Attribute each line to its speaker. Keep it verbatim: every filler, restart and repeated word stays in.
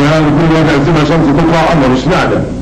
Speaker 1: كل ما تعزمها شمس تطلع الله مش نعدة.